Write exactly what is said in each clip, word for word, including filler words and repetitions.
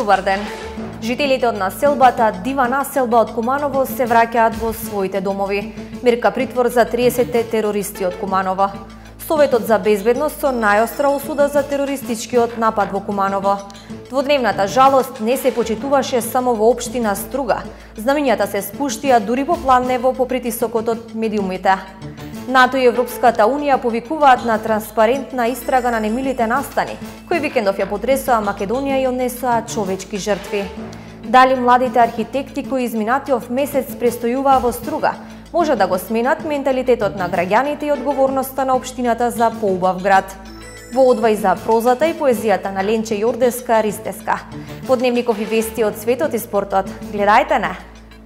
Добар ден! Жителите од населбата Дива населба од Куманово се враќаат во своите домови. Мерка притвор за триесет терористи од Куманово. Советот за безбедност со најостра осуда за терористичкиот напад во Куманово. Дводневната жалост не се почитуваше само во општина Струга. Знамињата се спуштија дури по Планево по притисокот од медиумите. НАТО и Европската Унија повикуваат на транспарентна истрага на немилите настани, кои викендов ја потресоа Македонија и однесоа човечки жртви. Дали младите архитекти кои изминатиот месец престојуваа во Струга може да го сменат менталитетот на граѓаните и одговорноста на општината за поубав град? Во одвај за прозата и поезијата на Ленче Јордеска Ристеска. По дневников и вести од светот и спортот. Гледајте не!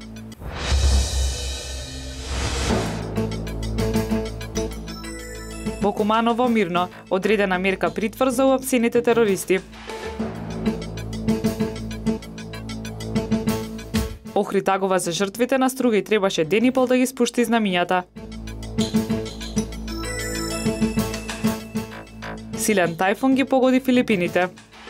Во Куманово мирно, одредена мерка притвор за уапсените терористи. Охрид тагува за жртвите на Струга и требаше ден и пол да ги спушти знамињата. Силен тајфун ги погоди Филипините.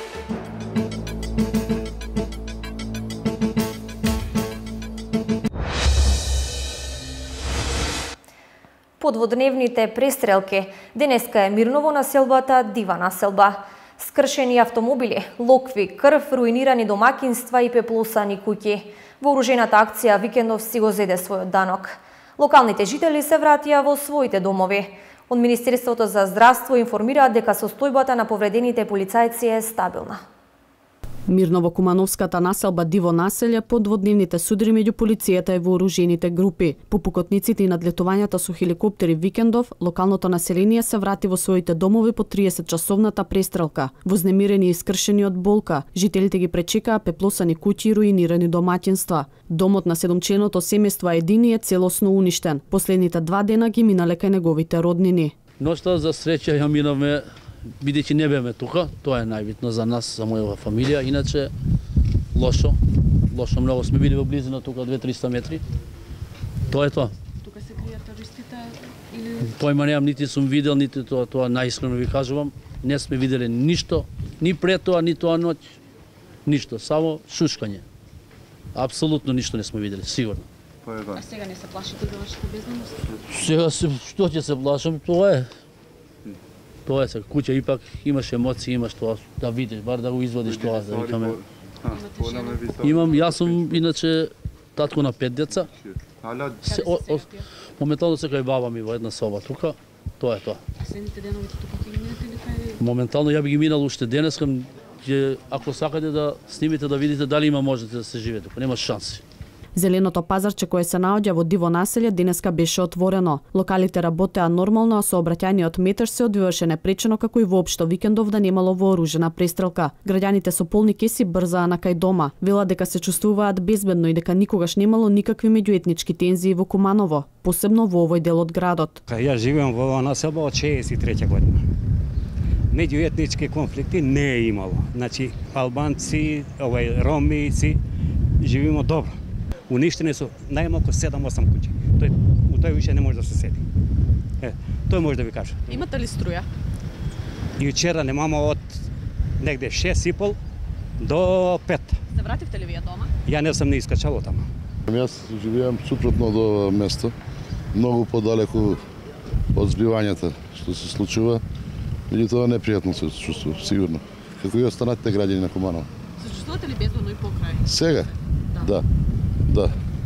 Подводневните престрелки. Денеска е мирно во населбата Дива населба. Скршени автомобили, локви, крв, руинирани домакинства и пеплосани куќи. Вооружената акција викендов си го зеде својот данок. Локалните жители се вратија во своите домови. Од Министерството за здравство информираат дека состојбата на повредените полицајци е стабилна. Мирно во Кумановската населба Диво населје под дводневните судри меѓу полицијата и вооружените групи. По пукотниците и надлетувањата со хеликоптери викендов, локалното население се врати во своите домови по триесет часовната престрелка. Вознемирени и скршени од болка, жителите ги пречекаа пеплосани куќи и руинирани домаќинства. Домот на седумчленото семејство Едини е целосно уништен. Последните два дена ги минале кај неговите роднини. Ноќта за среќа ја минавме, бидејќи не беме тука, тоа е најбитно за нас, за мојава фамилија, иначе лошо, лошо многу сме били во близина тука две до триста метри. Тоа е тоа. Тука се кријат терористите или Појма немам, нити сум видел, нити тоа, тоа најискрено ви кажувам, не сме виделе ништо, ни пред тоа, ни тоа ноќ, ништо, само шушкање. Апсолутно ништо не сме виделе, сигурно. А сега не се плашите за вашата безбедност? Сега се, што ќе се плашам, тоа е. Тоа е се, куќа ипак имаш емоции, имаш тоа да видиш, бар да го извадиш тоа, да викаме. Имам, јас сум иначе татко на пет деца. Се, о, о, моментално се кај баба ми во една соба тука, тоа е тоа. А следните денови тука ќе ги минете или кај? Моментално ја би ги минал уште денес, ќе, ако сакате да снимите да видите дали има можете да се живее тука, нема шанси. Зеленото пазарче кое се наоѓа во Диво населје денеска беше отворено. Локалите работеа нормално, а сообраќајниот метеж се одвиваше непречено како и воопшто викендов да немало вооружена престрелка. Граѓаните со полни кеси брзаа на кај дома. Велат дека се чувствуваат безбедно и дека никогаш немало никакви меѓуетнички тензии во Куманово, посебно во овој дел од градот. Ја живеам во оваа населба од шеесет и трета година. Меѓуетнички конфликти не е имало. Значи албанци, овај ромици живееме добро. Уништени со најмалку седум-осум куќи. Тој у тој више не може да се седи. Е, тој може да ви каже. Имате ли струја? Јучера немаме од негде шест и пол до пет. Се вративте ли вие дома? Ја не сум не искачал од тама. Јас живеам супротно до ова место, многу подалеку од збивањата што се случува. Меѓутоа непријатно се чувствува, сигурно. Како и останатите граѓани на Куманово. Се чувствувате ли безбедно и покрај? Сега? Да. Да.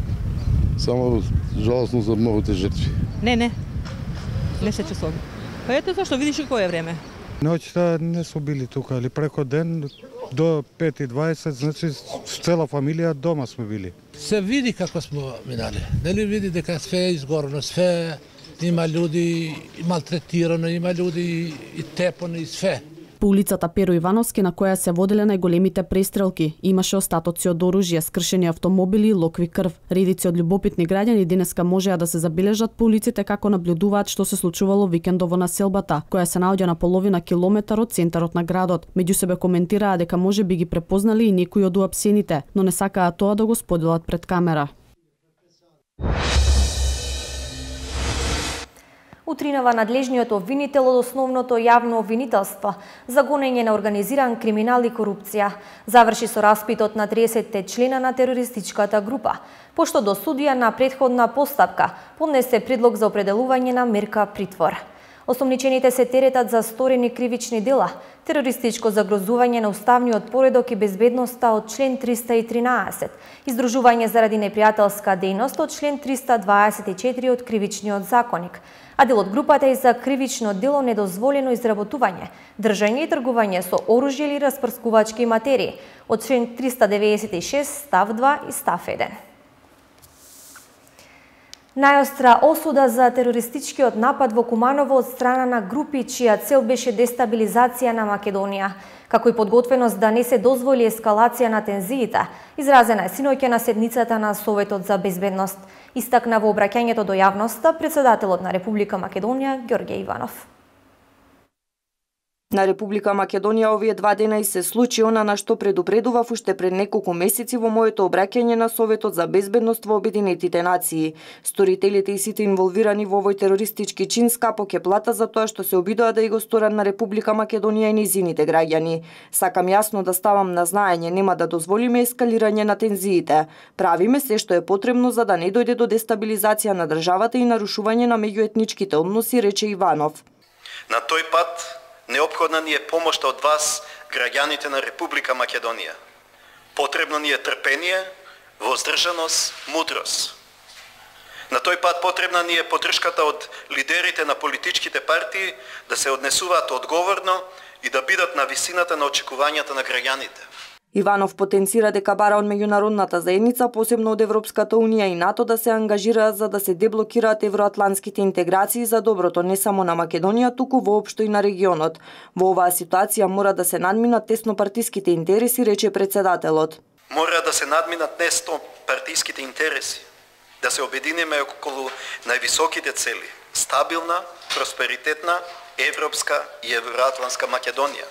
Само жалосно за многуте жртви. Не, не. Не се чувствувам. Па ете зашто видиш и кое време. Ноќта не сме били тука, али преко ден до пет и дваесет, значи цела фамилија дома сме били. Се види како сме минали. Нели види дека све е изгорено, све има луѓи малтретирано, има луѓи и тепано и све. По улицата Перо Ивановски, на која се воделе најголемите престрелки, имаше остатоци од оружје, скршени автомобили и локви крв. Редици од љубопитни граѓани денеска можеа да се забележат по улиците како наблюдуваат што се случувало викендов во населбата, која се наоѓа на половина километар од центарот на градот. Меѓу себе коментираа дека може би ги препознали и некои од уапсените, но не сакаа тоа да го споделат пред камера. Утринава надлежниот обвинител од основното јавно обвинителство за гонење на организиран криминал и корупција заврши со распитот на триесет члена на терористичката група, пошто до судија на претходна постапка поднесе предлог за определување на мерка притвор. Осомничените се теретат за сторени кривични дела, терористичко загрозување на уставниот поредок и безбедноста од член триста и тринаесет, издружување заради непријателска дејност од член триста дваесет и четири од Кривичниот законник, а дел од групата е за кривично дело недозволено изработување, држање и тргување со оружје или распрскувачки материи од член триста деветдесет и шест став два и став еден. Најостра осуда за терористичкиот напад во Куманово од страна на групи чија цел беше дестабилизација на Македонија, како и подготвеност да не се дозволи ескалација на тензиите, изразена е синоќа на седницата на Советот за безбедност, истакна во обраќањето до јавноста председателот на Република Македонија Ѓорѓе Иванов. На Република Македонија овие два дена и се случи она на што предупредував уште пред неколку месеци во моето обраќање на Советот за безбедност во Обединетите нации. Сторителите и сите инволвирани во овој терористички чин скапо ќе плата за тоа што се обидоа да и го сторат на Република Македонија и нејзините граѓани. Сакам јасно да ставам на знаење, нема да дозволиме ескалирање на тензиите. Правиме се што е потребно за да не дојде до дестабилизација на државата и нарушување на меѓуетничките односи, рече Иванов. На тој пат неопходна ни е помошта од вас, граѓаните на Република Македонија. Потребно ни е трпение, воздржаност, мудрост. На тој пат потребна ни е поддршката од лидерите на политичките партии да се однесуваат одговорно и да бидат на висината на очекувањата на граѓаните. Иванов потенцира дека бара од меѓународната заедница, посебно од Европската унија и НАТО, да се ангажираат за да се деблокираат евроатлантските интеграции за доброто не само на Македонија, туку воопшто и на регионот. Во оваа ситуација мора да се надминат теснопартиските интереси, рече председателот. Мора да се надминат теснопартиските интереси, да се обединиме околу највисоките цели: стабилна, просперитетна, европска и евроатлантска Македонија.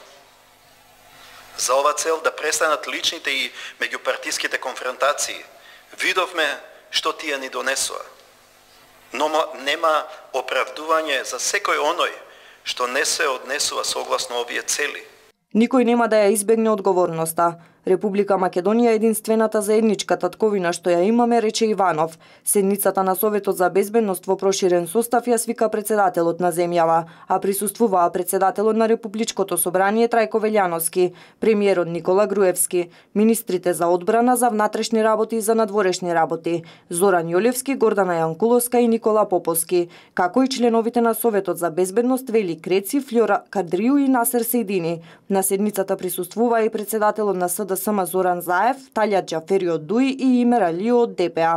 За ова цел да престанат личните и меѓупартиските конфронтации. Видовме што тие ни донесоа. Но нема оправдување за секој оној што не се однесува согласно овие цели. Никој нема да ја избегне одговорноста. Република Македонија е единствената заедничка татковина што ја имаме, рече Иванов. Седницата на Советот за безбедност во проширен состав ја свика председателот на земјава, а присуствуваа председателот на Републичкото собрание Трајко Велјановски, премиерот Никола Груевски, министрите за одбрана, за внатрешни работи и за надворешни работи, Зоран Јолевски, Гордана Јанкуловска и Никола Поповски, како и членовите на Советот за безбедност Вели Креци, Флора Кадрију и Насер Сејдини. На седницата присуствуваа и председателот на С Д С М Зоран Заев, Талјат Џафери од Дуи и Имер Алио од Д П А.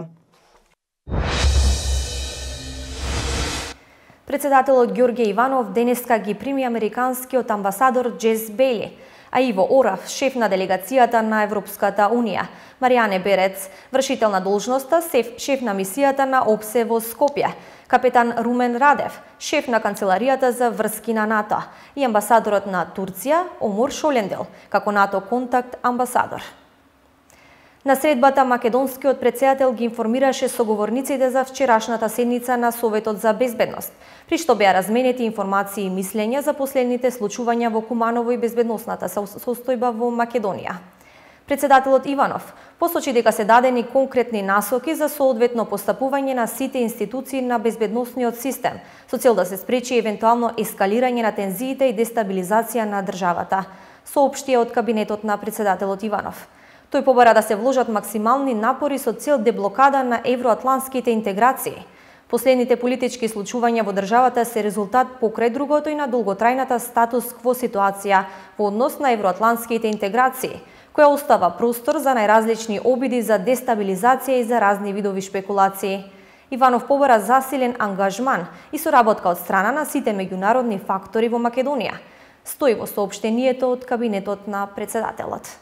Председателот Ѓорѓе Иванов денеска ги прими американскиот амбасадор Джес Бейли, а Иво Орав, шеф на делегацијата на Европската унија, Маријане Берец, вршител на должноста, шеф на мисијата на ОПСЕ во Скопје, капетан Румен Радев, шеф на канцеларијата за врски на НАТО, и амбасадорот на Турција Омур Шолендел, како НАТО контакт амбасадор. На средбата македонскиот претседател ги информираше соговорниците за вчерашната седница на Советот за безбедност, при што беа разменети информации и мислења за последните случувања во Куманово и безбедносната состојба во Македонија. Председателот Иванов посочи дека се дадени конкретни насоки за соодветно постапување на сите институции на безбедносниот систем, со цел да се спречи евентуално ескалирање на тензиите и дестабилизација на државата, соопштија од кабинетот на председателот Иванов. Тој побара да се вложат максимални напори со цел деблокада на евроатлантските интеграции. Последните политички случувања во државата се резултат покрај другото и на долготрајната статус-кво ситуација во однос на евроатлантските интеграции, која остава простор за најразлични обиди за дестабилизација и за разни видови шпекулации. Иванов побара засилен ангажман и соработка од страна на сите меѓународни фактори во Македонија, стои во соопштението од кабинетот на председателот.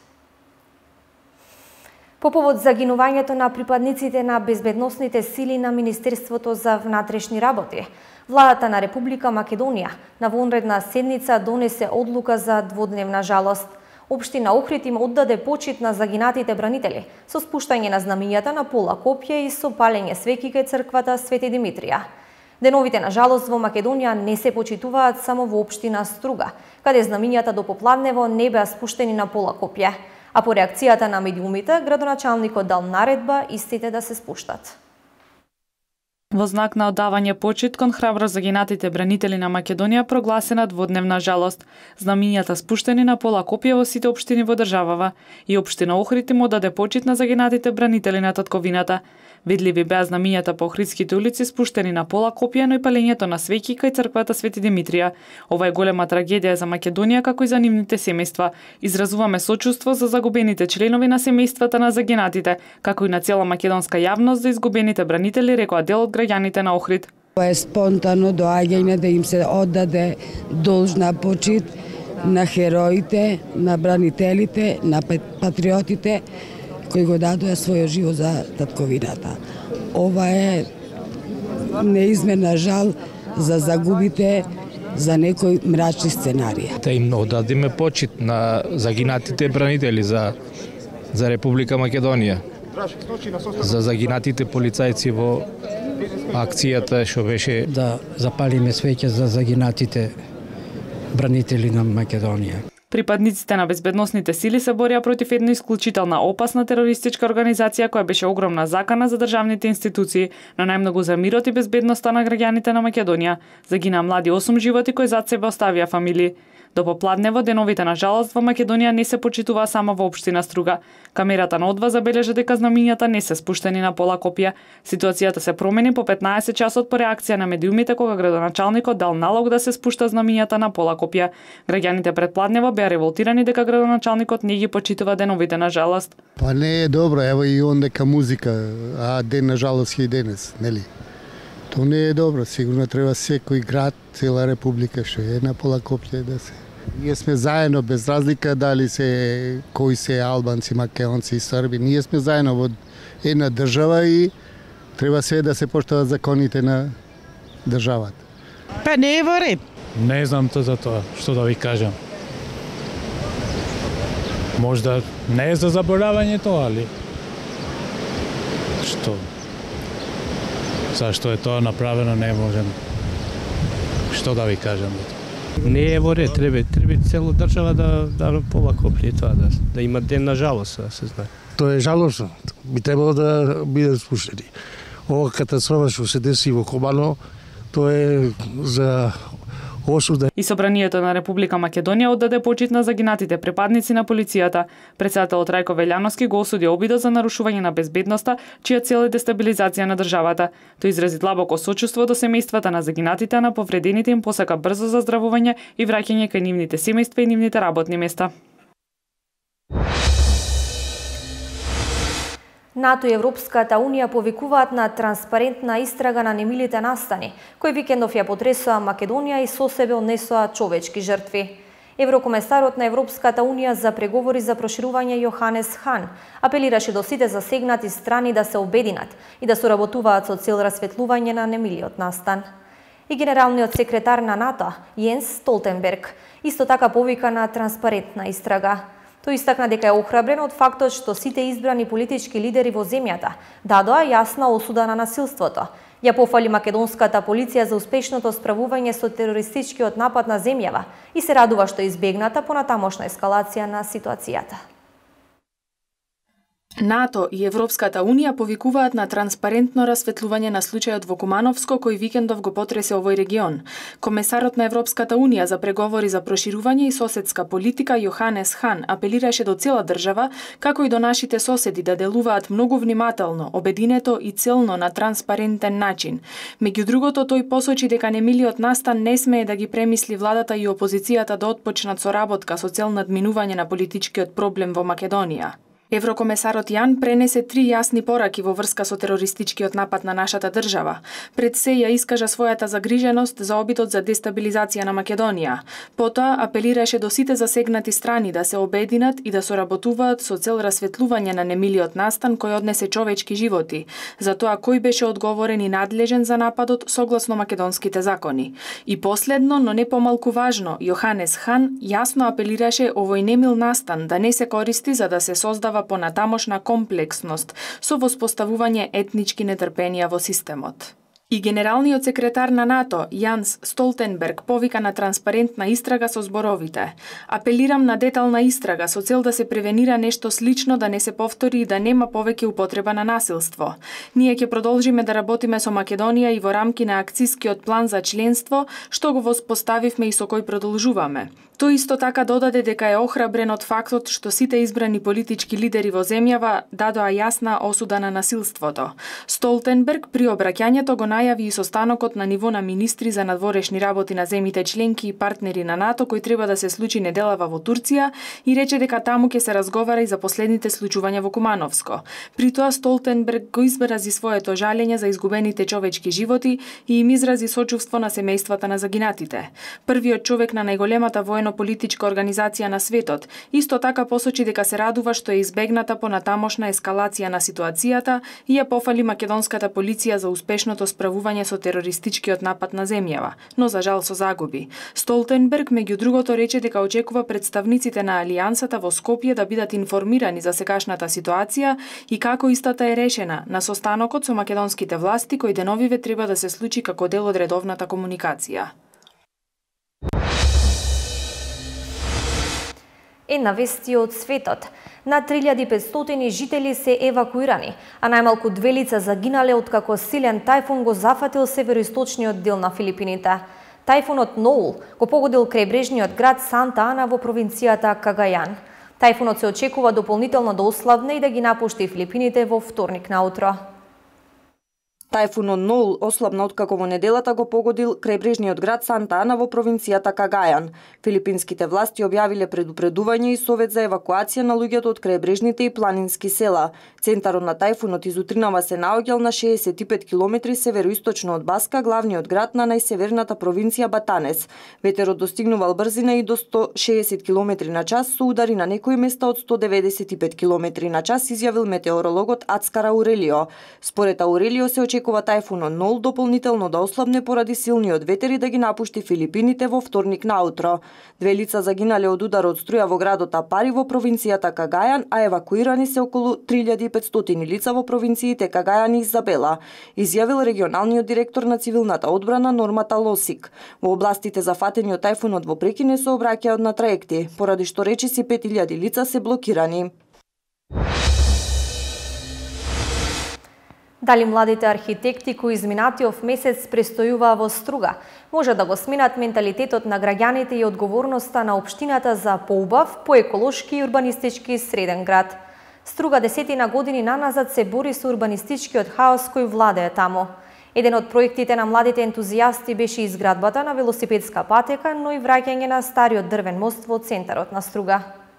По повод загинувањето на припадниците на безбедносните сили на Министерството за внатрешни работи, владата на Република Македонија на вонредна седница донесе одлука за дводневна жалост. Општина Охрид им оддаде почит на загинатите бранители со спуштање на знамињата на пола копје и со палење свеќи кај црквата Свети Димитрија. Деновите на жалост во Македонија не се почитуваат само во општина Струга, каде знамињата до попладнево не беа спуштени на пола копје, а по реакцијата на медиумите, градоначалникот дал наредба истите да се спуштат. Во знак на оддавање почит кон храбро загинатите бранители на Македонија прогласена дводневна жалост. Знамињата спуштени на пола копје во сите општини во државава и општина Охрид им одаде почит на загинатите бранители на татковината. Видливи беа знамињата по Охридските улици спуштени на пола копје, но и палењето на свеќи кај црквата Свети Димитрија. Ова е голема трагедија за Македонија како и за нивните семејства. Изразуваме сочувство за загубените членови на семејствата на загинатите, како и на цела македонска јавност за изгубените бранители, рекоа дел од граѓаните на Охрид. Тоа е спонтано доаѓање да им се оддаде должна почит на хероите, на бранителите, на патриотите кои го дадоа својот живот за татковината. Ова е неизмерна жал за загубите за некои мрачни сценарии. Да им оддадиме почит на загинатите бранители за за Република Македонија, за загинатите полицајци во акцијата што беше да запалиме свеќе за загинатите бранители на Македонија. Припадниците на безбедносните сили се борија против една исклучителна опасна терористичка организација која беше огромна закана за државните институции, но најмногу за мирот и безбедноста на граѓаните на Македонија. Загина млади осум животи кои зад себе оставија фамилии. До попладнево деновите на жалост во Македонија не се почитува само во општина Струга. Камерата на Одва забележа дека знамињата не се спуштени на пола копје. Ситуацијата се промени по петнаесет часот по реакција на медиумите кога градоначалникот дал налог да се спушта знамињата на пола копје. Граѓаните пред пладнево беа револтирани дека градоначалникот не ги почитува деновите на жалост. Па не е добро, ево и он дека музика, а ден на жалост е и денес, нели? То не е добро, сигурно треба секој град, цела република што е на пола копје да се. Ние сме заедно, без разлика дали се кои се албанци, македонци и срби. Ние сме заедно во една држава и треба се да се поштуваат законите на државата. Па не е во ред. Не знам то за тоа, што да ви кажам. Можда не е за заборавање тоа, али што? Зашто е тоа направено, не можем. Што да ви кажам? Не е во ред, треба, треба цела држава да да пола копје тоа да да има ден на жалост, да се знае. Тоа е жалосно. Би требало да биде спуштени. Ова катастрофа што се деси во Кобано, тоа е за осуда. И Собранието на Република Македонија оддаде почит на загинатите припадници на полицијата. Претседателот Рајко Велјановски го осуди обидот за нарушување на безбедноста, чија цел е дестабилизација на државата. Тој изрази длабоко сочувство до семејствата на загинатите, а на повредените им посака брзо заздравување и враќање кај нивните семејства и нивните работни места. НАТО и Европската Унија повикуваат на транспарентна истрага на немилите настани, кои викендов ја потресоа Македонија и со себе однесоа човечки жртви. Еврокомесарот на Европската Унија за преговори за проширување Јоханес Хан апелираше до сите засегнати страни да се обединат и да соработуваат со цел расветлување на немилиот настан. И генералниот секретар на НАТО, Јенс Столтенберг, исто така повика на транспарентна истрага. Тој истакна дека е охрабрен од фактот што сите избрани политички лидери во земјата дадоа јасна осуда на насилството. Ја пофали македонската полиција за успешното справување со терористичкиот напад на земјава и се радува што е избегната понатамошна ескалација на ситуацијата. НАТО и Европската Унија повикуваат на транспарентно расветлување на случајот во Кумановско кој викендов го потресе овој регион. Комесарот на Европската Унија за преговори за проширување и соседска политика Јоханес Хан апелираше до цела држава, како и до нашите соседи да делуваат многу внимателно, обединето и целно на транспарентен начин. Меѓу другото, тој посочи дека немилиот настан не смее да ги премисли владата и опозицијата да отпочнат соработка со цел надминување на политичкиот проблем во Македонија. Еврокомесарот Јан пренесе три јасни пораки во врска со терористичкиот напад на нашата држава. Пред се ја искажа својата загриженост за обидот за дестабилизација на Македонија. Потоа апелираше до сите засегнати страни да се обединат и да соработуваат со цел расветлување на немилиот настан кој однесе човечки животи, за тоа кој беше одговорен и надлежен за нападот согласно македонските закони. И последно, но не помалку важно, Јоханес Хан јасно апелираше овој немил настан да не се користи за да се создава понатамошна комплексност со воспоставување етнички нетрпенија во системот. И генералниот секретар на НАТО, Јанс Столтенберг, повика на транспарентна истрага со зборовите: "Апелирам на детална истрага со цел да се превенира нешто слично да не се повтори и да нема повеќе употреба на насилство. Ние ќе продолжиме да работиме со Македонија и во рамки на акцискиот план за членство, што го воспоставивме и со кој продолжуваме." Тој исто така додаде дека е охрабрен од фактот што сите избрани политички лидери во земјава дадоа јасна осуда на насилството. Столтенберг при обраќањето го најави и состанокот на ниво на министри за надворешни работи на земјите членки и партнери на НАТО кој треба да се случи неделава во Турција и рече дека таму ќе се разговара и за последните случувања во Кумановско. При тоа Столтенберг го изрази своето жалење за изгубените човечки животи и им изрази сочувство на семејствата на загинатите. Првиот човек на најголемата воено-политичка организација на светот исто така посочи дека се радува што е избегната понатамошна ескалација на ситуацијата и ја пофали македонската полиција за успешното справување со терористичкиот напад на земјава, но за жал со загуби. Столтенберг меѓу другото рече дека очекува представниците на алијансата во Скопје да бидат информирани за сегашната ситуација и како истата е решена на состанокот со македонските власти кој деновиве треба да се случи како дел од редовната комуникација. Една вести од светот. Над три илјади и петстотини жители се евакуирани, а најмалку две лица загинале откако силен тајфун го зафатил североисточниот дел на Филипините. Тајфунот Ноул го погодил крајбрежниот град Санта Ана во провинцијата Кагајан. Тајфунот се очекува дополнително да ослабне и да ги напушти Филипините во вторник наутро. Тајфунот Ноул ослабна откако во неделата го погодил крајбрежниот град Санта Ана во провинцијата Кагајан. Филипинските власти објавиле предупредување и совет за евакуација на луѓето од крајбрежните и планински села. Центарот на тајфунот изутринава се наоѓал на шеесет и пет километри североисточно од Баска, главниот град на најсеверната провинција Батанес. Ветерот достигнувал брзина и до сто шеесет километри на час со удари на некои места од сто деветдесет и пет километри на час, изјавил метеорологот Ацкар Аурелио. Според Аурелио се очекува тајфунот Ноул дополнително да ослабне поради силниот ветер и да ги напушти Филипините во вторник наутро. Две лица загинале од удар од струја во градот Апари во провинцијата Кагајан, а евакуирани се околу три илјади и петстотини лица во провинциите Кагајан и Изабела, изјавил регионалниот директор на цивилната одбрана Нормата Лосик. Во областите зафатени од тајфунот во прекине се обраќаат на траекти, поради што речиси пет илјади лица се блокирани. Дали младите архитекти кои изминатиот месец престојуваа во Струга може да го сменат менталитетот на граѓаните и одговорноста на општината за поубав, поеколошки и урбанистички среден град. Струга десетина години наназад се бори со урбанистичкиот хаос кој владее таму. Еден од проектите на младите ентузијасти беше изградбата на велосипедска патека, но и враќање на стариот дрвен мост во центарот на Струга.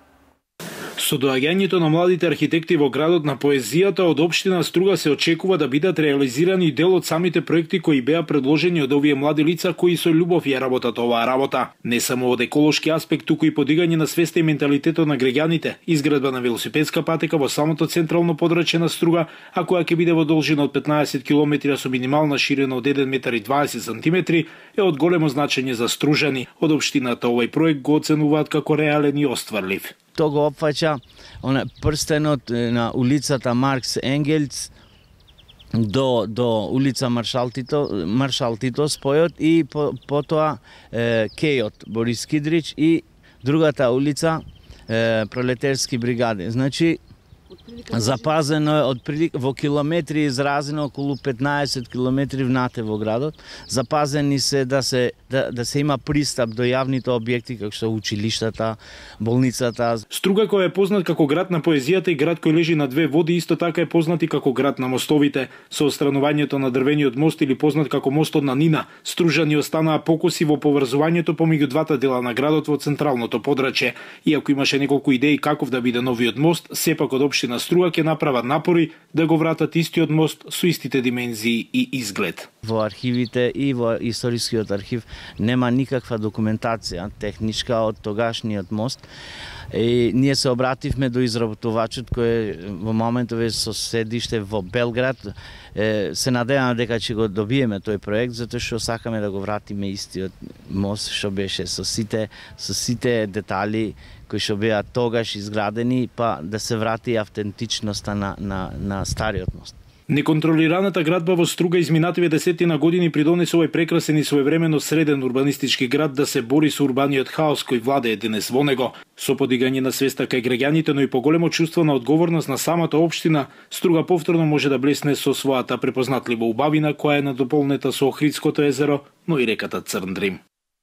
Со доаѓањето на младите архитекти во градот на поезијата од општина Струга се очекува да бидат реализирани дел од самите проекти кои беа предложени од овие млади лица кои со љубов ја работат оваа работа. Не само од еколошки аспект, туку и подигање на свеста и менталитетот на граѓаните, изградба на велосипедска патека во самото централно подрачје на Струга, а која ќе биде во должина од петнаесет километри со минимална ширина од еден метар и дваесет сантиметри, е од големо значење за стружани. Од општината овој проект го оценуваат како реален и остварлив. То го опфаќа она прстенот на улицата Маркс Енгелс до до улица Маршал Тито, Маршал Тито спојот и по, потоа е, Кејот Борис Кидрич и другата улица е, Пролетерски бригади. Значи запазено е од во километри изразено околу петнаесет километри внатре во градот. Запазени се да се да, да се има пристап до јавните објекти како што училиштата, болницата. Струга кој е познат како град на поезијата и град кој лежи на две води, исто така е познат и како град на мостовите. Со отстранувањето на дрвениот мост или познат како мостот на Нина, стружани останаа покуси во поврзувањето помеѓу двата дела на градот во централното подрачје. Иако имаше неколку идеи каков да биде новиот мост, сепак од општина Струга ќе направат напори да го вратат истиот мост со истите димензии и изглед. Во архивите и во историскиот архив нема никаква документација техничка од тогашниот мост. И ние се обративме до изработувачот кој во моментов е со седиште во Белград. Се надеваме дека ќе го добиеме тој проект, затоа што сакаме да го вратиме истиот мост што беше со сите со сите детали кои што беа тогаш изградени, па да се врати автентичноста на на на стариот мост. Неконтролираната градба во Струга изминативе десетина години придонесе овој прекрасен и своевремено среден урбанистички град да се бори со урбаниот хаос кој владее денес во него. Со подигање на свеста кај граѓаните, но и поголемо чувство на одговорност на самата општина, Струга повторно може да блесне со својата препознатлива убавина која е надополнета со Охридското езеро, но и реката Црн Дрим.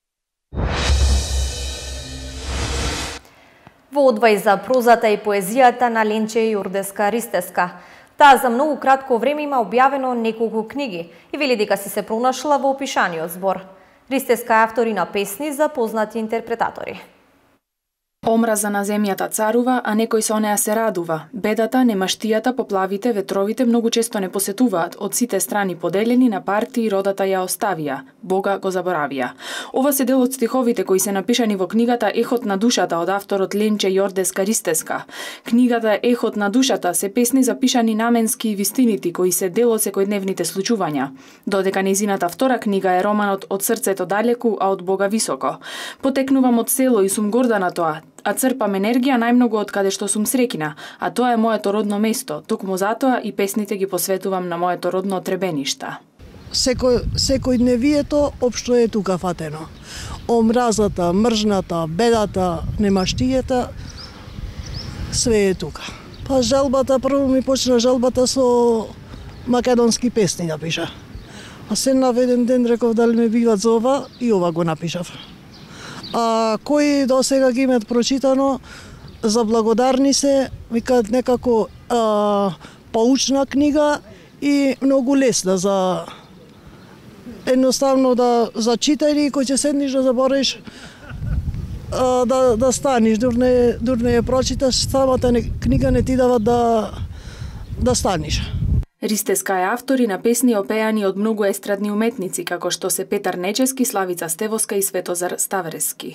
Во одвај за прозата и поезијата на Ленче Јурдеска-Ристеска. Таа за многу кратко време има објавено неколку книги и вели дека си се пронашла во опишаниот збор. Ристеска е автори на песни за познати интерпретатори. Омраза на земјата царува, а некој со неа се радува. Бедата, немаштијата, поплавите, ветровите многу често не посетуваат, од сите страни поделени на партии родата ја оставија, Бога го заборавија. Ова се дел од стиховите кои се напишани во книгата Ехот на душата од авторот Ленче Јордеска-Ристеска. Книгата Ехот на душата се песни запишани наменски и вистинити кои се дел од секојдневните случувања. Додека нејзината втора книга е романот Од срцето далеку, а од Бога високо. Потекнувам од село и сум горда на тоа, а црпам енергија најмногу од каде што сум среќна, а тоа е моето родно место. Токму затоа и песните ги посветувам на моето родно Требеништа. Секој, секојдневието општо е тука фатено. Омразата, мржната, бедата, немаштијата, све е тука. Па жалбата, прво ми почна жалбата со македонски песни да пиша. А се на еден ден реков дали ме биват за ова и ова го напишав. А кои до сега ги имат прочитано, заблагодарни се, викаат некако а, поучна книга и многу лесна за едноставно да за читање, кој ќе седнеш да забориш а, да да станеш, дур не дур не ја прочиташ, самата не, книга не ти дава да да станеш. Ристеска е автори на песни опеани од многу естрадни уметници, како што се Петар Нечевски, Славица Стевоска и Светозар Ставрески.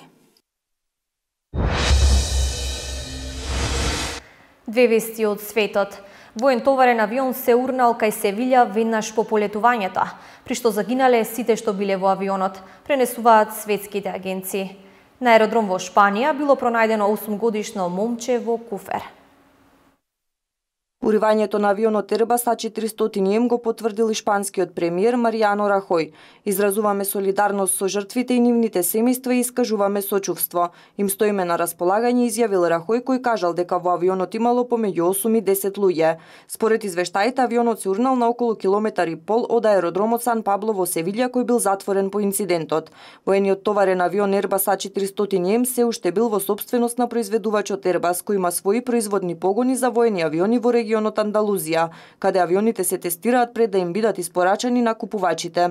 Две вести од светот. Воен товарен авион се урнал кај Севилја веднаш по полетувањето, при што загинале сите што биле во авионот, пренесуваат светските агенции. На аеродром во Шпанија било пронајдено осумгодишно момче во куфер. Уривањето на авионот Airbus А четиристотини М го потврдил и шпанскиот премиер Маријано Рахој. Изразуваме солидарност со жртвите и нивните семејства и искажуваме сочувство. Им стоиме на располагање, изјавил Рахој, кој кажал дека во авионот имало помеѓу осум и десет луѓе. Според извештаите, авионот се урнал на околу километар и пол од аеродромот Сан Пабло во Севилја, кој бил затворен по инцидентот. Воениот товарен авион Airbus А четиристотини М се уште бил во сопственост на произведувачот Airbus, кој има своји производни погони за воени авиони во регионот Андалузија, каде авионите се тестираат пред да им бидат испорачани на купувачите.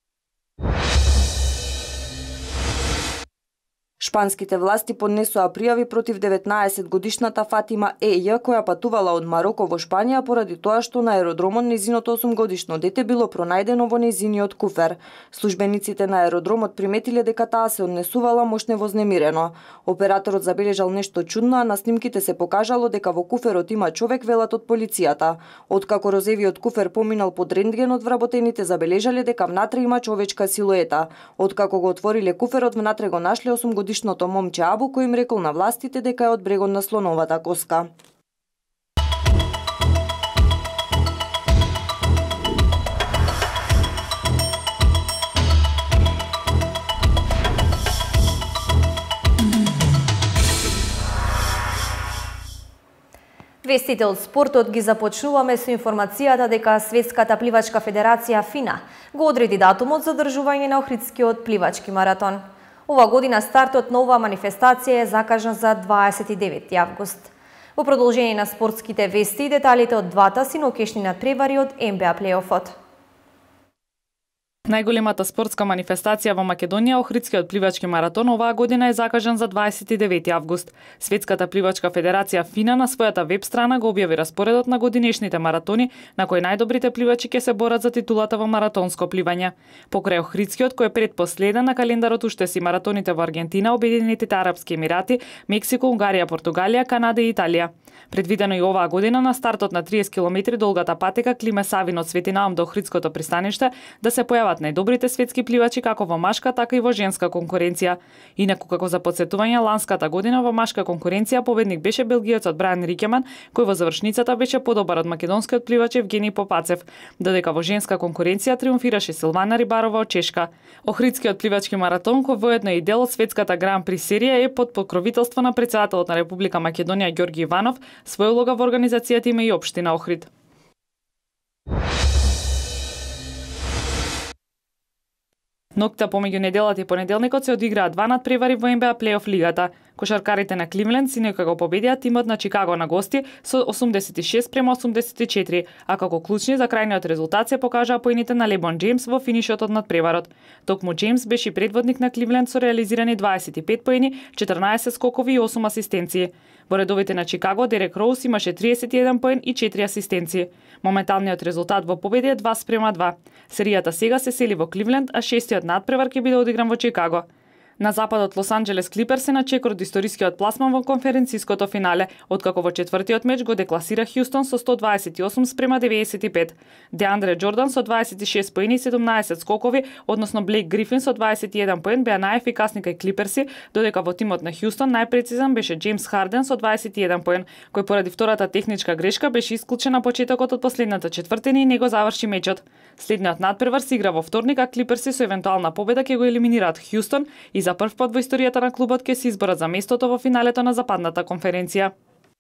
Шпанските власти поднесоа пријави против деветнаесетгодишната Фатима Еја, која патувала од Мароко во Шпанија поради тоа што на аеродромот нејзиното осумгодишно дете било пронајдено во нејзиниот куфер. Службениците на аеродромот приметиле дека таа се однесувала мощне вознемирено. Операторот забележал нешто чудно, а на снимките се покажало дека во куферот има човек, велат од полицијата. Откако розевиот куфер поминал под рентгенот, вработените забележале дека внатре има човечка силуета. Откако го отвориле куферот, внатре го нашле осумгодишното момче Абу, кој им рекол на властите дека е од брегот на слоновата коска. Вестите од спортот ги започнуваме со информацијата дека Светската пливачка федерација ФИНА го одреди датумот за одржување на Охридскиот пливачки маратон. Ова година стартот на оваа манифестација е закажан за дваесет и девети август. Во продолжение на спортските вести и деталите од двата синокешни надпревари од Н Б А плейофот. Најголемата спортска манифестација во Македонија, Охридскиот пливачки маратон, оваа година е закажан за дваесет и девети август. Светската пливачка федерација ФИНА на својата веб страна го објави распоредот на годинешните маратони, на кои најдобрите пливачи ќе се борат за титулата во маратонско пливање. Покрај Охридскиот, кој е предпоследен на календарот, уште си маратоните во Аргентина, Обединетите Арапски Емирати, Мексико, Унгарија, Португалија, Канада и Италија. Предвидено и оваа година на стартот на триесет километри долгата патека Климе Савин од Свети Наум до Охридското пристаниште да се појават победуваат најдобрите светски пливачи како во машка, така и во женска конкуренција. Инаку како за потсетување, ланската година во машка конкуренција победник беше белгиецот Брайан Рикеман, кој во завршницата беше подобар од македонскиот пливач Евгений Попацев, додека во женска конкуренција триумфираше Силвана Рибарова од Чешка. Охридскиот пливачки маратон, кој воедно е и дел од светската Гран При серија, е под покровителство на претседателот на Република Македонија Ѓорги Иванов. Своја улога во организацијата има и општина Охрид. Ноќта помеѓу неделата и понеделникот се одиграа два надпревари во Н Б А плейоф лигата. Кошаркарите на Кливленд синоќа го победија тимот на Чикаго на гости со осумдесет и шест према осумдесет и четири, а како клучни за крајниот резултат се покажаа поените на Лебон Джеймс во финишот од надпреварот. Токму Джеймс беше предводник на Кливленд со реализирани дваесет и пет поени, четрнаесет скокови и осум асистенции. Во редовите на Чикаго Дерек Роуз имаше триесет и еден поен и четири асистенции. Моменталниот резултат во победа е два спрема два. Серијата сега се сели во Кливленд, а шестиот надпревар ќе биде одигран во Чикаго. На западот Лос Анџелес Клиперс се на чекор од историскиот пласман во конференциското финале, откако во четвртиот меч го декласира Хјустон со сто дваесет и осум спрема деветдесет и пет. Деандре Џордан со дваесет и шест поени и седумнаесет скокови, односно Блейк Грифин со дваесет и еден поен беа најефикасни кај Клиперси, додека во тимот на Хјустон најпрецизен беше Џеймс Харден со дваесет и еден поен, кој поради втората техничка грешка беше исклучен на почетокот од последната четвртина и не го заврши мечот. Следниот надпревар се игра во вторник, а Клиперси со евентуална победа ќе го елиминираат Хјустон и за прв пат во историјата на клубот ќе се изборат за местото во финалето на западната конференција.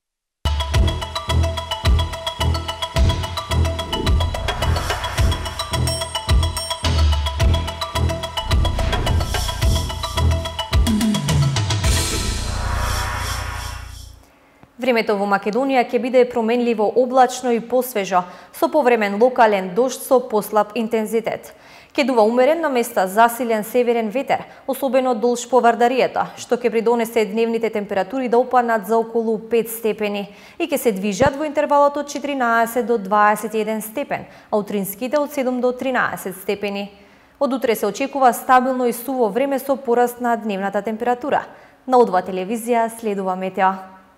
Времето во Македонија ќе биде променливо облачно и посвежо, со повремен локален дожд со послаб интензитет. Ќе дува умерен на места засилен северен ветер, особено долж по Вардаријата, што ќе придонесе дневните температури да опаднат за околу пет степени и ќе се движат во интервалот од четиринаесет до дваесет и еден степен, а утринските од седум до тринаесет степени. Од утре се очекува стабилно и суво време со пораст на дневната температура. На О два телевизија следува метео.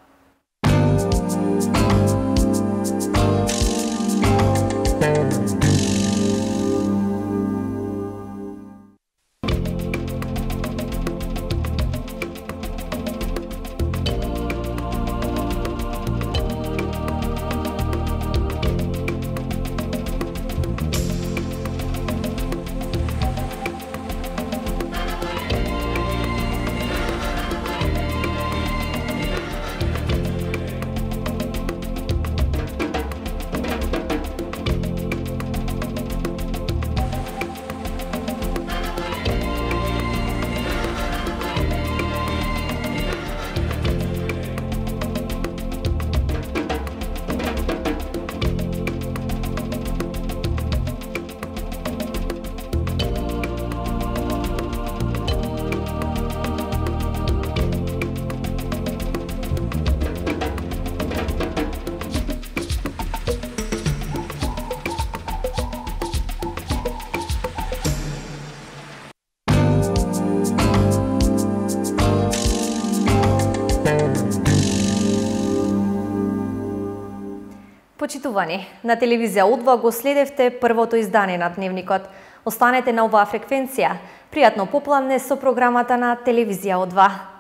Почитувани, на телевизија О два го следевте првото издание на Дневникот. Останете на оваа фреквенција. Пријатно попладне со програмата на телевизија О два.